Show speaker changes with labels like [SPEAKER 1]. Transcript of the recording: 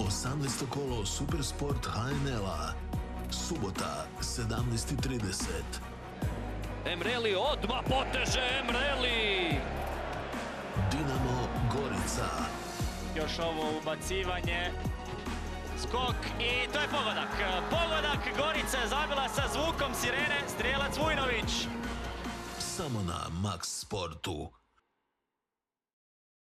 [SPEAKER 1] 18. kolo Supersport HNL-a. Subota, 17:30.
[SPEAKER 2] Emreli odmah poteže, Emreli!
[SPEAKER 1] Dinamo Gorica.
[SPEAKER 3] Još ovo ubacivanje. Skok i to je pogodak. Pogodak, Gorica je zabila sa zvukom sirene, strijelac Vujnović.
[SPEAKER 1] Samo na Max Sportu.